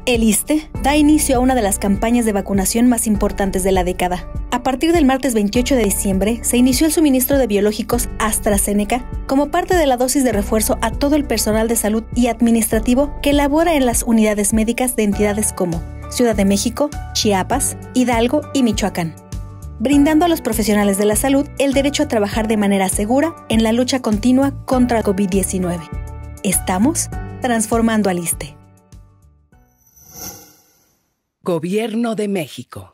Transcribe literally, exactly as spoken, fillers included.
El ISSSTE da inicio a una de las campañas de vacunación más importantes de la década. A partir del martes veintiocho de diciembre, se inició el suministro de biológicos AstraZeneca como parte de la dosis de refuerzo a todo el personal de salud y administrativo que labora en las unidades médicas de entidades como Ciudad de México, Chiapas, Hidalgo y Michoacán, brindando a los profesionales de la salud el derecho a trabajar de manera segura en la lucha continua contra el COVID diecinueve. Estamos transformando al ISSSTE. Gobierno de México.